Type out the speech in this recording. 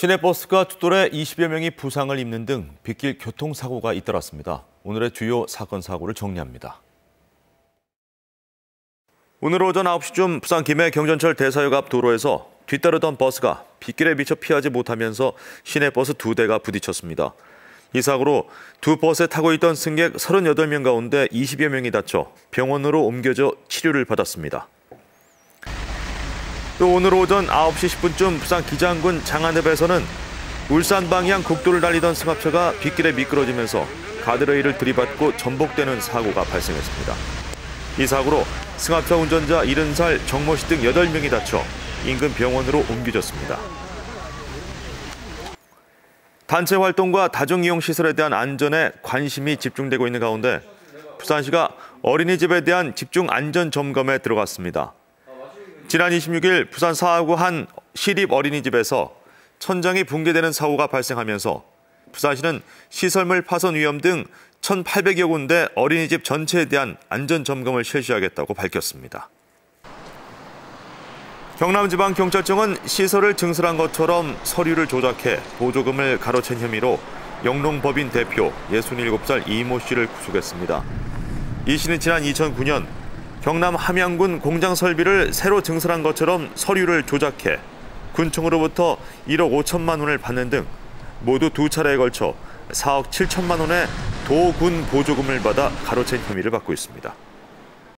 시내버스가 투돌에 20여 명이 부상을 입는 등 빗길 교통사고가 잇따랐습니다. 오늘의 주요 사건 사고를 정리합니다. 오늘 오전 9시쯤 부산 김해 경전철 대사역 앞 도로에서 뒤따르던 버스가 빗길에 미처 피하지 못하면서 시내버스 2대가 부딪혔습니다. 이 사고로 두 버스에 타고 있던 승객 38명 가운데 20여 명이 다쳐 병원으로 옮겨져 치료를 받았습니다. 또 오늘 오전 9시 10분쯤 부산 기장군 장안읍에서는 울산 방향 국도를 달리던 승합차가 빗길에 미끄러지면서 가드레일을 들이받고 전복되는 사고가 발생했습니다. 이 사고로 승합차 운전자 70살 정모 씨 등 8명이 다쳐 인근 병원으로 옮겨졌습니다. 단체 활동과 다중이용시설에 대한 안전에 관심이 집중되고 있는 가운데 부산시가 어린이집에 대한 집중 안전 점검에 들어갔습니다. 지난 26일 부산 사하구 한 시립 어린이집에서 천장이 붕괴되는 사고가 발생하면서 부산시는 시설물 파손 위험 등 1,800여 군데 어린이집 전체에 대한 안전 점검을 실시하겠다고 밝혔습니다. 경남지방경찰청은 시설을 증설한 것처럼 서류를 조작해 보조금을 가로챈 혐의로 영농법인 대표 67살 이모 씨를 구속했습니다. 이 씨는 지난 2009년 경남 함양군 공장 설비를 새로 증설한 것처럼 서류를 조작해 군청으로부터 1억 5천만 원을 받는 등 모두 2차례에 걸쳐 4억 7천만 원의 도군 보조금을 받아 가로챈 혐의를 받고 있습니다.